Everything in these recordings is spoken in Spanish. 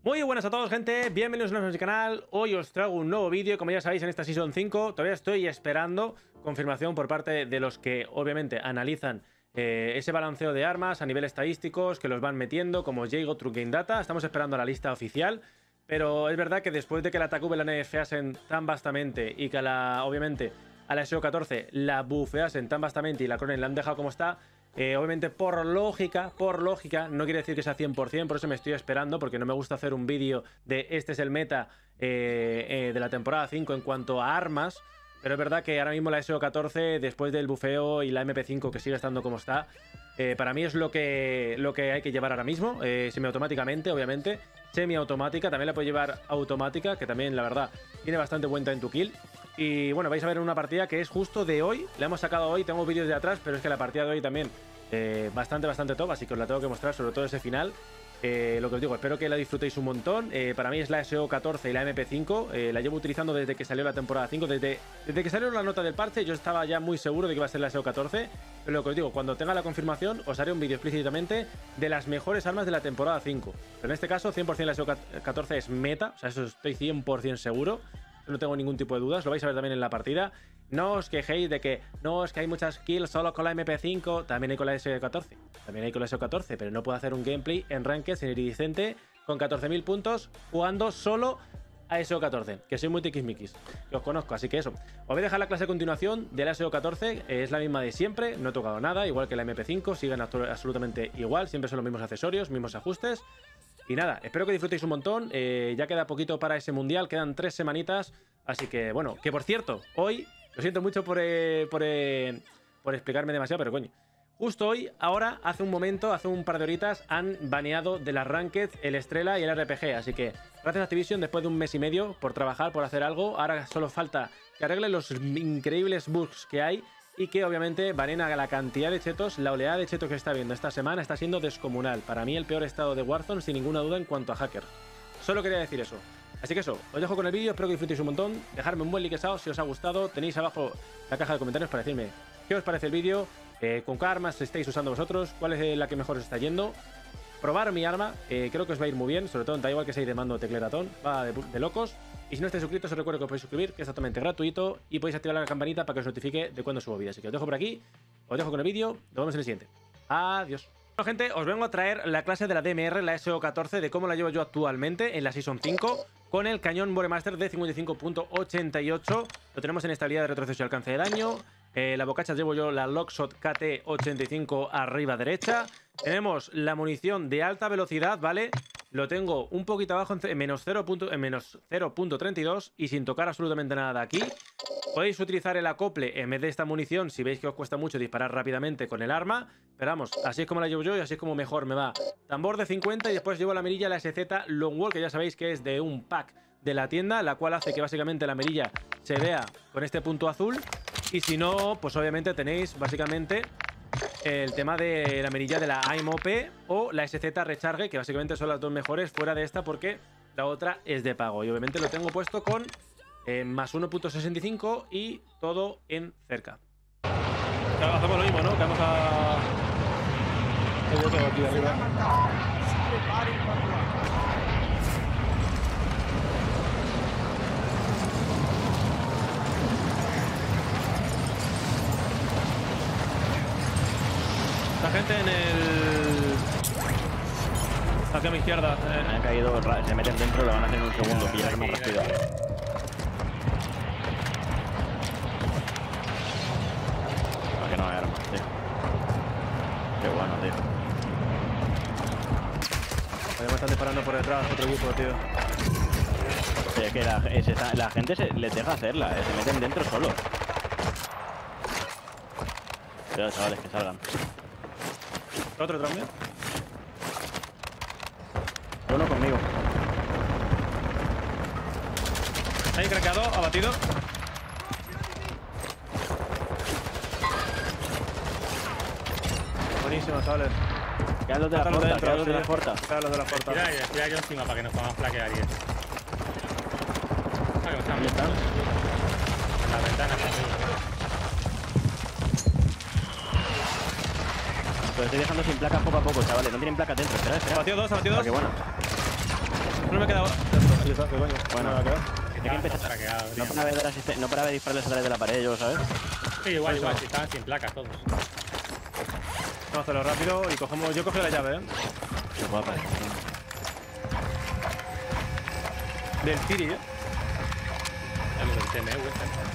Muy buenas a todos, gente, bienvenidos a nuestro canal. Hoy os traigo un nuevo vídeo, como ya sabéis, en esta Season 5. Todavía estoy esperando confirmación por parte de los que obviamente analizan ese balanceo de armas a nivel estadísticos, que los van metiendo, como Jago, True Game Data. Estamos esperando la lista oficial, pero es verdad que después de que la TACUB la nerfeasen tan vastamente y que obviamente a la SEO14 la bufeasen tan vastamente y la Cronen la han dejado como está, obviamente por lógica, no quiere decir que sea 100%, por eso me estoy esperando, porque no me gusta hacer un vídeo de este es el meta de la temporada 5 en cuanto a armas, pero es verdad que ahora mismo la SEO14, después del bufeo y la MP5 que sigue estando como está, para mí es lo que hay que llevar ahora mismo, semiautomáticamente, obviamente, semiautomática, también la puedo llevar automática, que también, la verdad, tiene bastante buen time to kill. Y bueno, vais a ver en una partida que es justo de hoy, la hemos sacado hoy, tengo vídeos de atrás, pero es que la partida de hoy también bastante top, así que os la tengo que mostrar, sobre todo ese final. Lo que os digo, espero que la disfrutéis un montón. Para mí es la SEO14 y la MP5, la llevo utilizando desde que salió la temporada 5, desde que salió la nota del parche yo estaba ya muy seguro de que iba a ser la SEO14, pero lo que os digo, cuando tenga la confirmación os haré un vídeo explícitamente de las mejores armas de la temporada 5, pero en este caso 100% la SEO14 es meta, o sea, eso estoy 100% seguro. No tengo ningún tipo de dudas, lo vais a ver también en la partida. No os quejéis de que no, es que hay muchas kills solo con la MP5, también hay con la SEO14. También hay con la SEO14, pero no puedo hacer un gameplay en Ranked sin iridicente con 14.000 puntos jugando solo a SEO14, que soy muy tiquismiquis, que os conozco, así que eso. Os voy a dejar la clase a continuación de la SEO14, es la misma de siempre, no he tocado nada, igual que la MP5, siguen absolutamente igual, siempre son los mismos accesorios, mismos ajustes. Y nada, espero que disfrutéis un montón, ya queda poquito para ese mundial, quedan 3 semanitas, así que bueno, que por cierto, hoy, lo siento mucho por explicarme demasiado, pero coño, justo hoy, ahora, hace un momento, hace un par de horitas, han baneado de las Ranked el Estrella y el RPG, así que gracias a Activision, después de un mes y medio por trabajar, por hacer algo, ahora solo falta que arreglen los increíbles bugs que hay y que obviamente baneen a la cantidad de chetos. La oleada de chetos que está viendo esta semana está siendo descomunal. Para mí el peor estado de Warzone sin ninguna duda en cuanto a hacker. Solo quería decir eso. Así que eso, os dejo con el vídeo, espero que disfrutéis un montón. Dejadme un buen likeado si os ha gustado. Tenéis abajo la caja de comentarios para decirme qué os parece el vídeo, con qué armas estáis usando vosotros, cuál es la que mejor os está yendo. Probar mi arma, creo que os va a ir muy bien, sobre todo da igual que seáis de mando o tecleratón, va de locos. Y si no estáis suscritos, os recuerdo que os podéis suscribir, que es totalmente gratuito, y podéis activar la campanita para que os notifique de cuando subo vídeos. Así que os dejo por aquí, os dejo con el vídeo, nos vemos en el siguiente. Adiós. Bueno, gente, os vengo a traer la clase de la DMR, la SEO14, de cómo la llevo yo actualmente en la Season 5, con el cañón Boremaster de 55.88. Lo tenemos en estabilidad de retroceso y alcance de daño. La bocacha llevo yo la Lockshot KT85 arriba derecha. Tenemos la munición de alta velocidad, ¿vale? Lo tengo un poquito abajo en menos 0.32 y sin tocar absolutamente nada de aquí. Podéis utilizar el acople en vez de esta munición si veis que os cuesta mucho disparar rápidamente con el arma. Pero vamos, así es como la llevo yo y así es como mejor me va. Tambor de 50 y después llevo la mirilla, la SZ Longwall, que ya sabéis que es de un pack de la tienda, la cual hace que básicamente la mirilla se vea con este punto azul. Y si no, pues obviamente tenéis básicamente el tema de la mirilla de la AIM-OP o la SZ Recharge, que básicamente son las dos mejores fuera de esta porque la otra es de pago. Y obviamente lo tengo puesto con más 1.65 y todo en cerca. Hacemos lo mismo, ¿no? Que vamos a... Yo tengo aquí arriba. La gente en el... hacia mi izquierda. Me han caído, se meten dentro, lo van a hacer en un segundo, pillar más rápido. Para que no hay armas, tío. Qué bueno, tío. Me están disparando por detrás, otro equipo, tío. Sí, es que la gente les deja hacerla, se meten dentro solo. Cuidado, chavales, que salgan. ¿Otro también? Uno conmigo. Ahí craqueado, abatido. Buenísimo, chavales. Quedan los de la puerta, quedan los de la puerta. Quedan los de la puerta. Tira yo encima para que nos podamos flaquear y eso. ¿Dónde están? En la ventana. Lo estoy dejando sin placas poco a poco, chavales. No tienen placas dentro. Espera. Abatido dos. Ah, qué bueno. Uno me he quedado. Ahí está, ¿qué coño? Bueno. Me ha quedado. Hay que empezar. Craqueado, No para ver, no para ver dispararles a través de la pared, yo, ¿sabes? Sí, igual, si estaban sin placas todos. Vamos a hacerlo rápido y cogemos. Yo cogí la llave, Qué guapa. Del Tiri, Ya lo del TMU,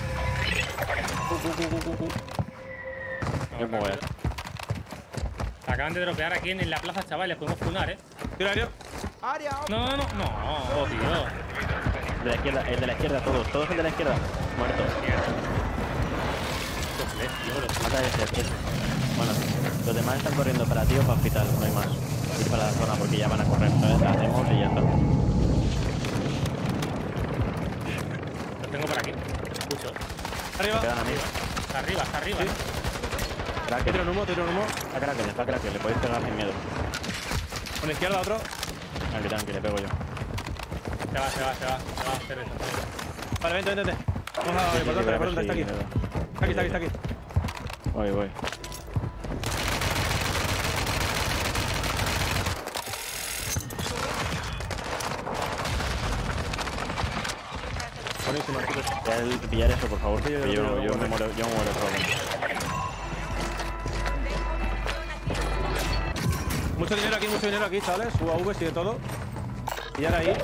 Yo me voy. Acaban de dropear aquí en la plaza, chavales. Podemos funar, Tiro aéreo. No, tío. De la izquierda, el de la izquierda, todos el de la izquierda. Muerto. Mata a ese. Bueno, los demás están corriendo para ti o para hospital, no hay más. Ir para la zona porque ya van a correr, ¿sabes? La hacemos y ya está. Los tengo por aquí. Escucho. Arriba. Quedan a mí. Está arriba. Sí. Cracker. Tiro un humo. Está cracker, le podéis pegar sin miedo. Con la izquierda otro. Tranqui, le pego yo. Se va a hacer eso. Vale, vente. Vamos a ver, por dónde está aquí. Está aquí. Voy. Buenísimo, chicos. Pillar eso, por favor. Sí, Que yo me muero solo. Mucho dinero aquí, chavales. UAV y de todo. Y ahora ahí.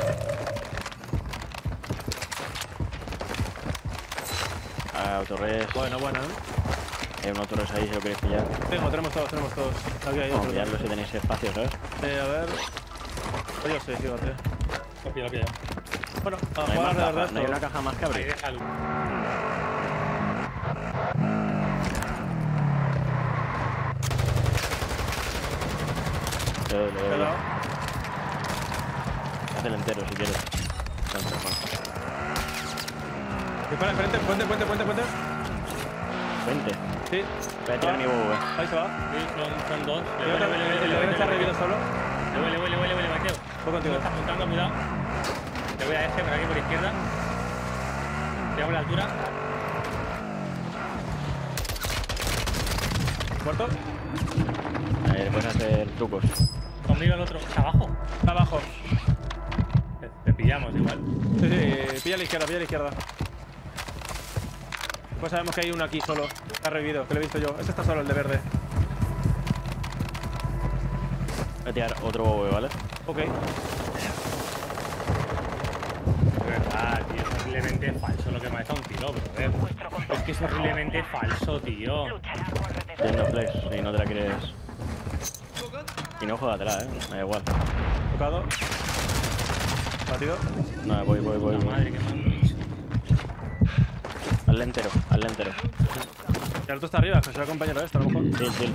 Autorres. Bueno, Hay unos autorres ahí si lo queréis pillar. Tenemos todos. Aquí hay Vamos a otro. pillarlo si tenéis espacio, ¿sabes? A ver. Yo sé, fíjate. Lo pillo. Bueno, a No hay, jugar más alrededor de caja, no hay esto. una caja más que Ahí abrir. déjalo. Le doy. Cuidado. Haz el entero si quieres. Dispara enfrente, puente. 20. Sí. Voy a tirar mi bobo, Ahí se va. Sí, son dos. Y otro, el de está revivido solo. Le huele, Mateo. Voy contigo. No está apuntando, cuidado. Le voy a este por aquí por izquierda. Llegamos a la altura. ¿Muerto? Ahí le puedes hacer trucos. Conmigo el otro. ¿Está abajo? Está abajo. Te pillamos igual. Sí, pilla a la izquierda. Pues sabemos que hay uno aquí solo. Está revivido, que lo he visto yo. Ese está solo, el de verde. Voy a tirar otro bobo, ¿vale? Ok. De verdad, tío. Es horriblemente falso lo que me ha echado un tiro, bro. Es que es horriblemente falso, tío. Teniendo flex, si no te la quieres. Y no jódatela, me da igual. Tocado. Batido. No, voy. La madre que me han dicho. Hazle entero. Y el otro está arriba, que será el compañero de este, a lo mejor. Chill.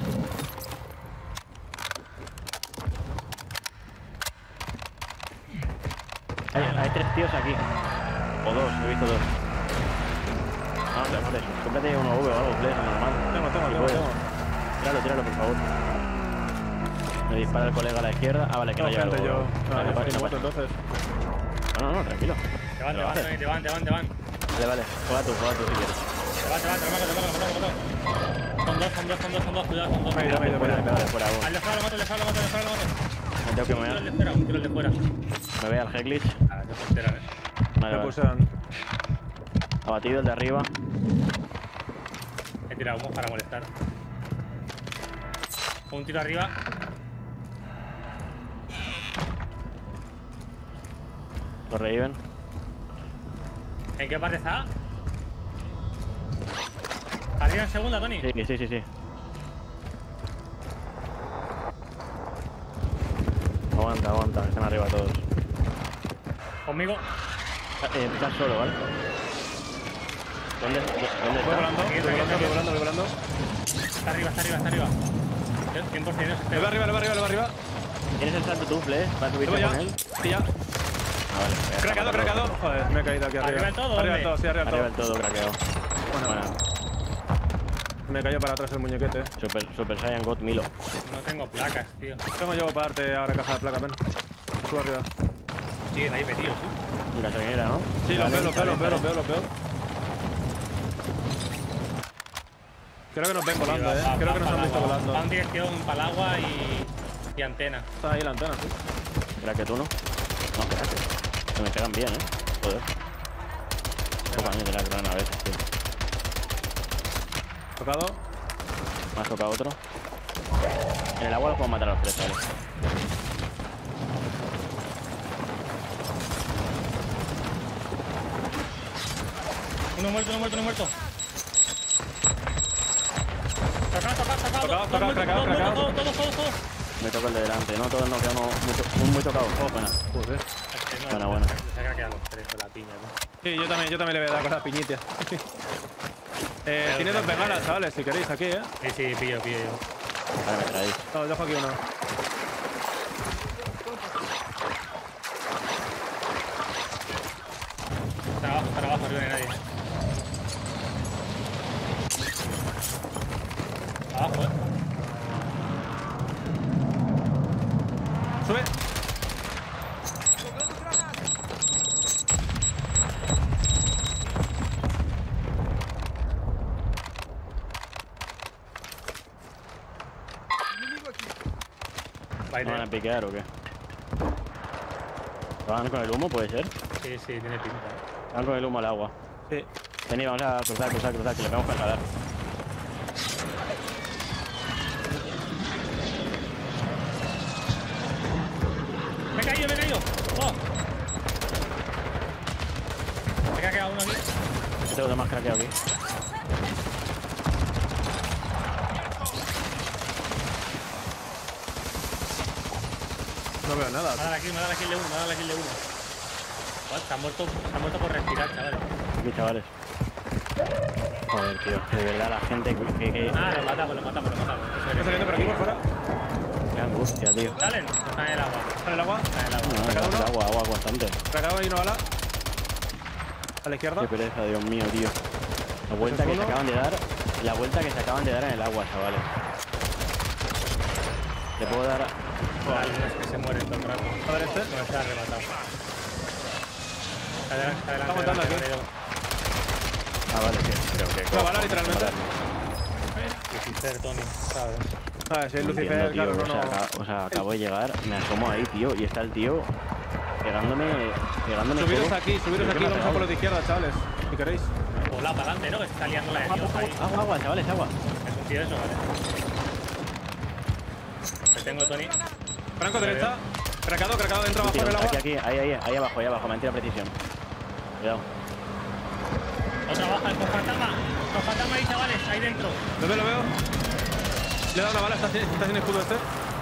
Hay 3 tíos aquí. O 2, he visto 2. No, te mates. Cómprate uno V o algo, flex, normal. Tengo. Tíralo, por favor. Me dispara el colega a la izquierda. Ah, vale, que no No, lleva gente, algo. yo. No, yo pasa, estoy muerto, entonces. No, tranquilo. Te van. Vale. Juega tú si quieres. Te van. Son dos, cuidado, son dos. Me he ido. Fuera uno. Al de fuera lo mato. Me tengo que Un tiro al mover. de fuera, un tiro al de fuera. Me ve al Heglitch. Ah, no se enteran, Vale. Me pulsan. Abatido el de arriba. He tirado humo para molestar. Un tiro arriba. Lo reviven. ¿En qué parte está? ¿Arriba en segunda, Tony? Sí. Aguanta, están arriba todos. Conmigo. Estás solo, ¿vale? ¿Dónde Voy volando. Está arriba. 100% Le va arriba. ¿Tienes el salto tú, Flex? ¿Vas a subirte Voy ya. con él? Sí, ya. Ah, vale. Craqueado. Joder, me he caído aquí arriba. ¿Arriba del todo? Arriba del todo, sí, arriba del Arriba del todo. todo craqueado. Bueno. Me cayó para atrás el muñequete. Super Saiyan God Milo. No tengo placas, tío. Tengo yo para darte ahora caja de placa, ven. Subo arriba. Siguen ahí metidos, ¿sí? Y gasolinera, ¿no? Sí, los veo. Creo que nos ven volando, Creo que nos han visto volando. Va en dirección para el agua y antena. Está ahí la antena, sí. ¿Crack tú no? No, crack. Que me pegan bien, joder. Poco a mí de la grana a veces, tío. Tocado. Me has tocado otro. En el agua lo puedo matar a los tres, ¿vale? Uno muerto, uno muerto, uno muerto. Tocado, Todos. Me toca el de delante, no todos, no, queda uno muy tocado. Oh, buena. Joder. Buena. Se ha quedado los tres con la piña, ¿no? Sí, yo también le voy a dar con la piñita. Tiene dos bengalas, chavales, si queréis, aquí, Sí, pillo yo. Vale, me traéis. No, dejo aquí uno. Para abajo, arriba no hay nadie. Abajo, Sube. ¿Me van a piquear o qué? ¿Van con el humo, puede ser? Sí, tiene pinta. Van con el humo al agua. Sí. Vení, vamos a cruzar, que le vamos a escalar. Me he caído. Oh. Me ha quedado uno aquí. Yo tengo más craqueo aquí. No veo nada. Me ha dado la kill de uno. What? Se ha muerto por respirar, chavales. Aquí, chavales. Joder, tío, de verdad la gente que... Ah, lo matamos. Está saliendo por aquí, por fuera. Qué angustia, tío. ¿Salen? Están en el agua. ¿Está en el agua? No, agua constante. Recado ahí una bala. A la izquierda. Qué pereza, Dios mío, tío. La vuelta que se acaban de dar. La vuelta que se acaban de dar en el agua, chavales. Le puedo dar... Es que se mueren todo el rato. A ver este. No, se ha rematado. Adelante. Está montando aquí. Ah, vale, que creo que... Una bala, literalmente. Lucifer, Tony, ¿sabes? Ah, si es No Lucifer, entiendo, claro, tío, no. o sea, acabo de llegar, me asomo ahí, tío, y está el tío pegándome Subiros todo. aquí, vamos a por los de izquierda, chavales. Si queréis. Hola, para adelante, ¿no? Que se está liando la de Dios ahí. Agua, chavales, agua. Es un tío eso, vale. Te tengo, Tony. Franco, derecha. Cracado, dentro, abajo del agua. Aquí, ahí abajo, mentira precisión. Cuidado. Otra baja, con fantasma ahí, chavales, ahí dentro. Lo veo. Le he dado una bala, está sin escudo este.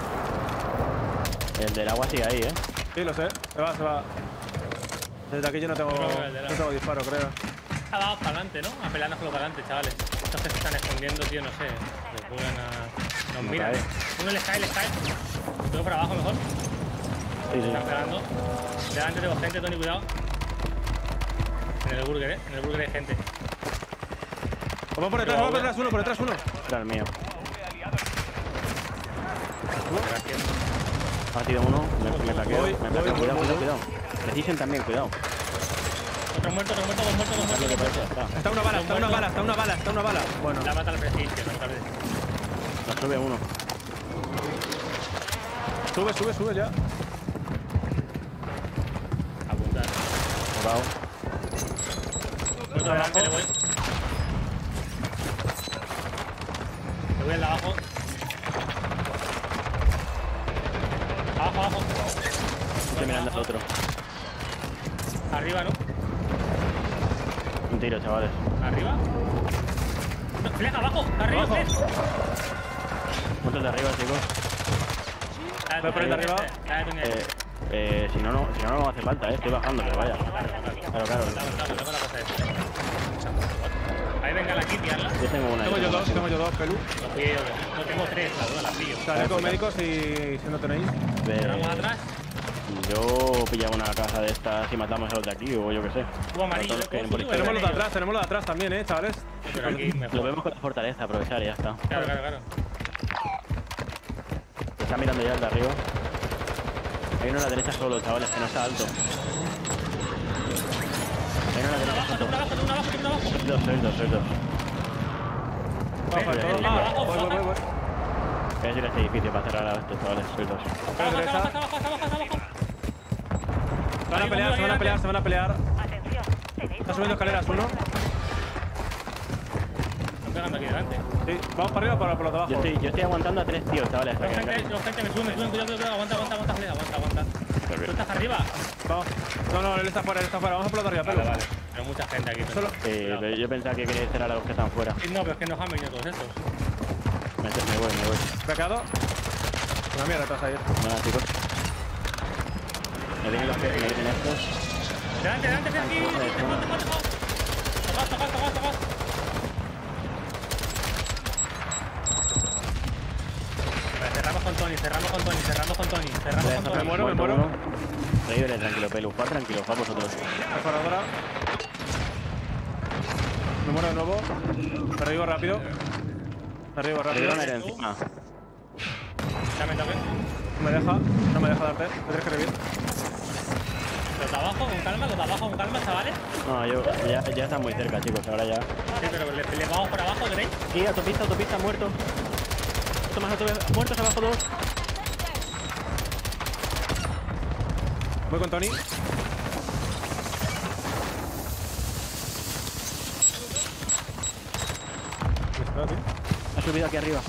El del agua sigue ahí, Sí, lo sé. Se va. Desde aquí yo no tengo disparo, creo. Ah, vamos para adelante, ¿no? A pelearnos con los para adelante, chavales. Estos que se están escondiendo, tío, no sé. Los juegan a... Nos miran. Uno les cae. Todo para abajo mejor. Sí. Están pegando. Delante tengo gente, Tony, cuidado. En el burger, En el burger hay gente. Vamos por detrás, uno. Era el mío. Gracias. Ha sido uno, me plaqueo. Voy. Cuidado. Precision también, cuidado. Otro muerto, dos muertos. Está una bala. Bueno. La mata la Precision, otra vez. La sube uno. Sube ya. Apuntar. Tocado. Otro delante, le voy. Le voy al de abajo. Abajo. Estoy mirando al otro. Arriba, ¿no? Un tiro, chavales. ¿Arriba? No, Flex, abajo. Arriba, Abajo. Flex. Muertos de arriba, chicos. Voy por el de arriba. Si no hace falta, estoy bajando, pero vaya. Claro. Ahí venga la kit, tiarla. Yo tengo una. Tengo yo dos, Pelu. No pillo yo. No tengo tres, la duda la pillo. Sale con médicos si no tenéis. Vamos atrás. Yo pillaba una caja de estas y matamos a los de aquí, o yo qué sé. Tú amarillo. Todos que por Tenemos los de atrás también, chavales. Pero aquí mejor. Lo vemos con la fortaleza, aprovechar y ya está. Claro. Está mirando ya el de arriba. Hay uno a la derecha solo, chavales, que no está alto. Hay uno a la derecha solo. Sois dos. Voy. Voy a ir a este edificio para cerrar a estos chavales, sois dos. Abajo. Se van a pelear, se van a pelear, se van a pelear. Atención, tenéis Está subiendo escaleras uno. Están pegando aquí delante. Sí, vamos para arriba o por los de abajo. Yo estoy aguantando a 3 tíos, chavales. hasta Los que gente, me suben, cuidado, aguanta, aguanta. ¿Tú estás arriba? Vamos. No, él está fuera, Vamos a por los de arriba, Vale, Pelu. vale. Hay mucha gente aquí. Solo- Cuidado. yo pensaba que quería cerrar a los que están fuera. Sí, no, pero es que nos han venido todos estos. Me voy. Pecado. Una mierda, te vas a ir. Bueno, chicos. Me vienen estos. Delante, aquí. Tocad. Vale, cerramos con Tony. Me muero. Reíbele, tranquilo, Pelu. Jugar tranquilo, jugar vosotros. Mejoradora. Me muero de nuevo. Me revivo rápido. Me dieron aire encima. Ya me toqué. No me deja darte. Me tienes que revivir. Los de abajo con calma, chavales. No, ya está muy cerca, chicos. Ahora ya. Sí, pero le vamos por abajo, ¿queréis? Sí, autopista, muerto. Tomás, muertos abajo 2. Voy con Tony. Ha subido aquí arriba.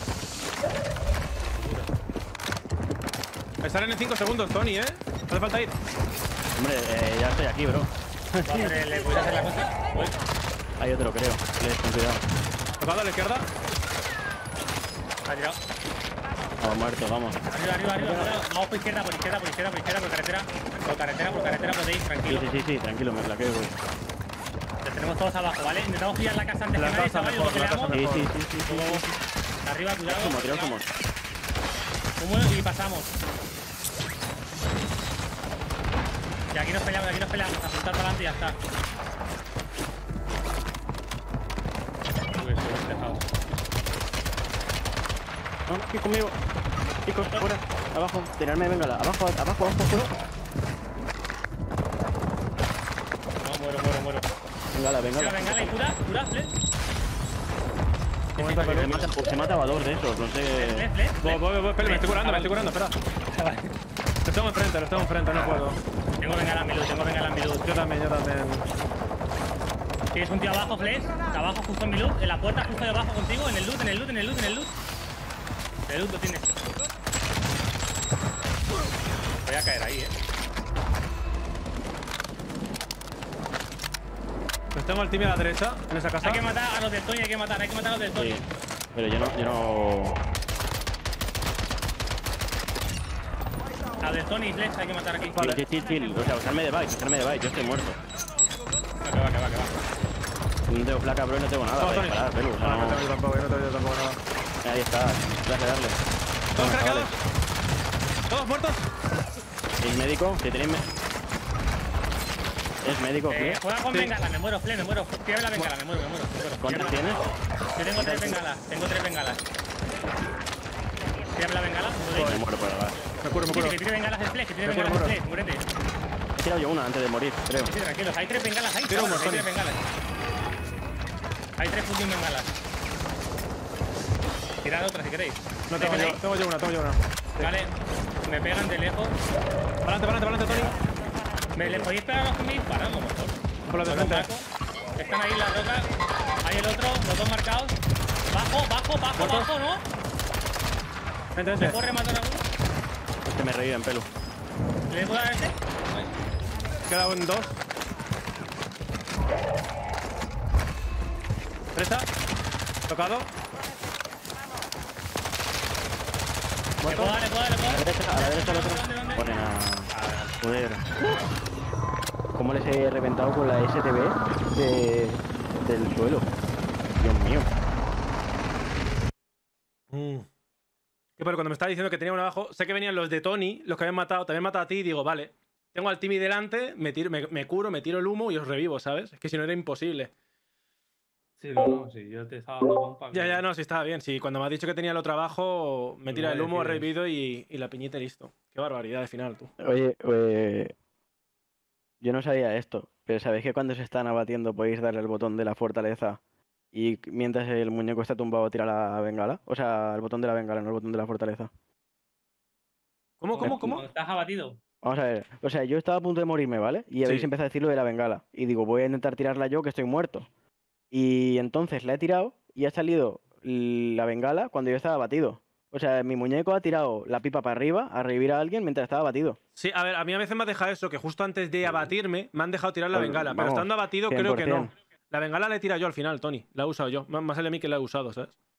Me salen en 5 segundos, Tony, Hace falta ir. Hombre, ya estoy aquí, bro. ¿Le voy a hacer la cosa? Voy. Hay otro, creo. Ten cuidado. Tocado a la izquierda. Ha tirado. Vamos, muerto, vamos. Arriba. Vamos por izquierda, por carretera. Por carretera podéis, tranquilo. Sí, tranquilo, me la quedo, güey. Los tenemos todos abajo, ¿vale? Intentamos pillar la casa antes La que nadie, casa chaval, y mejor, lo la casa peleamos. mejor. Sí. Arriba, cuidado. Tiramos como. Humo y pasamos. Y aquí nos peleamos. Apuntar para adelante y ya está. Uy, estoy despejado. No, aquí conmigo. Chicos, fuera. Abajo. Tirarme, véngala. Abajo, fuera. No, muero. Véngala. Y cura, flex. Se mata a 2 de esos, no sé. Voy, espera, me estoy curando, espera. Los tengo enfrente, no puedo. Tengo bengala en mi luz. Yo también. Tienes un tío abajo, Flex. Abajo, justo en mi luz. En la puerta, justo debajo contigo. En el loot. El loot lo tienes. Voy a caer ahí, Los tengo al team a la derecha, en esa casa. Hay que matar a los del Tony, a los del Tony. Sí. Pero yo no. A los del Tony y Flex hay que matar aquí. Chill. O sea, usarme de bike. Yo estoy muerto. Que va. No tengo placa, bro, y no tengo nada para disparar, Pelu. O sea, No te veo tampoco nada. Ahí está. Darle. Todos Venga, craqueados. Todos muertos. ¿Es médico? ¿Que tenéis ¿Es médico? ¿Qué? Juega con bengala, me muero. Tírame la bengala, me muero. ¿Cuántas tienes? Yo tengo 3 bengalas. Tírame la bengala, Me muero por ahora. Me curo. Que tire bengalas el Flex, muérete. He tirado yo una antes de morir, creo. Sí, tranquilos, hay 3 bengalas, hay 3 bengalas. Hay 3 fucking bengalas. Tirad otra si queréis. No tengo yo una. Vale, me pegan de lejos. Adelante, Tony. ¿Le podéis pegar a los que me disparan, a lo mejor? Por la de Con un frente. taco. Están ahí las rocas. Hay el otro, los dos marcados. Bajo, ¿no? Vente. ¿Me puedo rematar a uno? Este me revive en Pelu. ¿Le puedo dar a este? Queda un 2. Presa. Tocado. ¿Le puedo dar? A la derecha el otro. ¿Dónde? Ponen a... Joder. ¿Cómo les he reventado con la STB del suelo? Dios mío. Pero cuando me estaba diciendo que tenía uno abajo, sé que venían los de Tony, los que habían matado, también matado a ti, y digo, vale, tengo al Timmy delante, me curo, me tiro el humo y os revivo, ¿sabes? Es que si no era imposible. Sí, sí, yo te estaba dando pompa. Ya, no, sí estaba bien. Sí, cuando me has dicho que tenía el otro abajo, me tira el humo, he revivido y la piñita y listo. Qué barbaridad de final, tú. Oye, yo no sabía esto, pero ¿sabéis que cuando se están abatiendo podéis darle el botón de la fortaleza y mientras el muñeco está tumbado tira la bengala? O sea, el botón de la bengala, no el botón de la fortaleza. ¿Cómo? ¿Cuando estás abatido? Vamos a ver. O sea, yo estaba a punto de morirme, ¿vale? Y habéis Sí. empezado a decir lo de la bengala. Y digo, voy a intentar tirarla yo, que estoy muerto. Y entonces la he tirado y ha salido la bengala cuando yo estaba batido. O sea, mi muñeco ha tirado la pipa para arriba a revivir a alguien mientras estaba batido. Sí, a ver, a mí a veces me ha dejado eso, que justo antes de abatirme me han dejado tirar la Pues, bengala. Pero vamos, estando abatido creo que no. 100%. La bengala la he tirado yo al final, Tony. La he usado yo. Más el de mí que la he usado, ¿sabes?